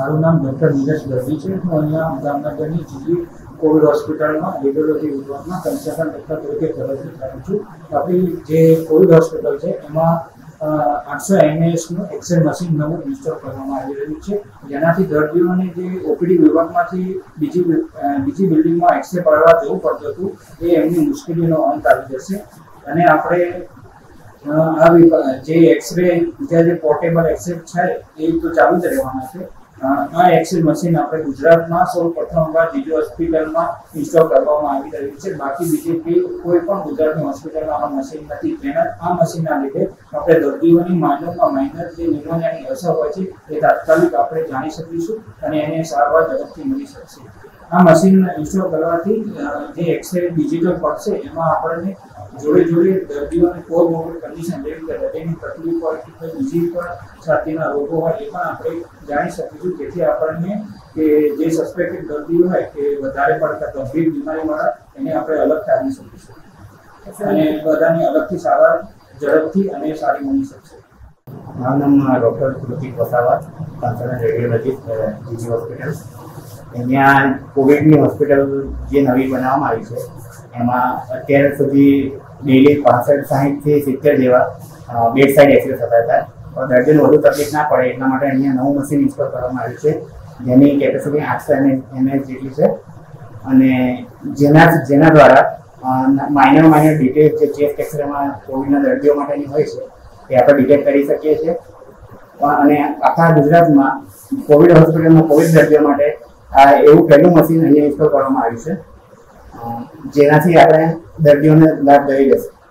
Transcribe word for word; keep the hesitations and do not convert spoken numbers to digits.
મારું નામ ડૉક્ટર નીરજ દર્દી છે. હું અહીંયા જામનગરની જીજી કોવિડ હોસ્પિટલમાં રેડિયોલોજી વિભાગમાં કન્સલ્ટન્ટ ડૉક્ટર તરીકે ફરજ બજાવું છું. આપણી જે કોવિડ હોસ્પિટલ છે એમાં આઠસો એમએએસનું એક્સરે મશીન નવું ઇન્સ્ટોલ કરવામાં આવી રહ્યું છે, જેનાથી દર્દીઓને જે ઓપીડી વિભાગમાંથી બીજી બીજી બિલ્ડિંગમાં એક્સરે પાડવા જવું પડતું હતું એ એમની મુશ્કેલીનો અંત આવી જશે. અને આપણે આ જે એક્સરે બીજા જે પોર્ટેબલ એક્સરે છે એ તો ચાલુ જ રહેવાના છે. આ એક્સરે મશીન આપણે ગુજરાતમાં સૌ પ્રથમવાર જીજી હોસ્પિટલમાં ઇન્સ્ટોલ કરવામાં આવી રહ્યું છે. બાકી બીજી કોઈ પણ ગુજરાતની હોસ્પિટલમાં આ મશીન નથી. તેના આ મશીનના લીધે આપણે દર્દીઓની માઇનરમાં માઇનર જે ન્યુમોનિયાની અસર હોય છે એ તાત્કાલિક આપણે જાણી શકીશું અને એને સારવાર ઝડપથી મળી શકશે. આ મશીન ઇન્સ્ટોલ કરવાથી જે એક્સરે ડિજિટલ પડશે એમાં આપણને જોડે જોડે દર્દીઓને કોઈ મોટી કન્ડિશન જેવી કે હૃદયની તકલીફ હોય કે કોઈ બીજી પણ છાતીના રોગો હોય એ પણ આપણે જાણી શકીશું. જેથી આપણને કે જે સસ્પેક્ટેડ દર્દીઓ હોય કે વધારે પડતા ગંભીર બીમારીવાળા એને આપણે અલગ કાઢી શકીશું અને બધાની અલગથી સારવાર ઝડપથી અને સારી મળી શકશે. મારું નામ doctor Krutik Vasava, consultant radiologist, GG hospital. અહીંયા કોવિડની હોસ્પિટલ જે નવી બનાવવામાં આવી છે એમાં અત્યાર સુધી ડેલી પાસઠ સાહીઠથી સિત્તેર જેવા બેડ સાઇડ એક્સરે થતા હતા. દર્દીને વધુ તકલીફ ના પડે એટલા માટે અહીંયા નવું મશીન ઇન્સ્ટોલ કરવામાં આવ્યું છે, જેની કેપેસિટી આઠસો એમએચ જેટલી છે અને જેના જેના દ્વારા માઇનર માઇનર ડિટેલ્સ જે ચેસ્ટ એક્સરેમાં કોવિડના દર્દીઓ માટેની હોય છે એ આપણે ડિટેક્ટ કરી શકીએ છીએ. અને આખા ગુજરાતમાં કોવિડ હોસ્પિટલમાં કોવિડ દર્દીઓ માટે આ એવું પહેલું મશીન અહીંયા ઇન્સ્ટોલ કરવામાં આવ્યું છે, જેનાથી આપણે દર્દીઓને લાભ થઈ જશે.